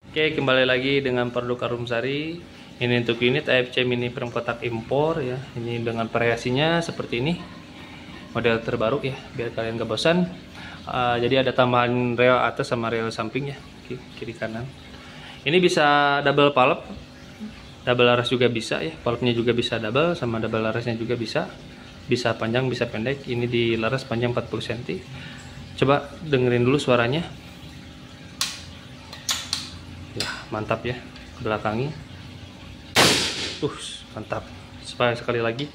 Oke, kembali lagi dengan produk Arumsari. Ini untuk unit AFC mini frame kotak impor ya. Ini dengan variasinya seperti ini. Model terbaru ya, biar kalian gak bosan. Jadi ada tambahan rel atas sama rel samping ya, kiri kanan. Ini bisa double palep, double laras juga bisa ya. Palepnya juga bisa double, sama double larasnya juga bisa. Bisa panjang, bisa pendek. Ini di laras panjang 40 cm. Coba dengerin dulu suaranya. Ya, mantap ya, belakangi. Mantap. Sekali lagi.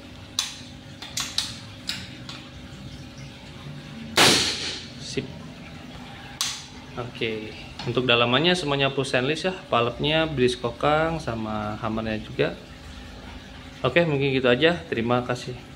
Sip. Oke, untuk dalamannya semuanya full stainless ya, palepnya bridge kokang sama hammernya juga. Oke, mungkin gitu aja. Terima kasih.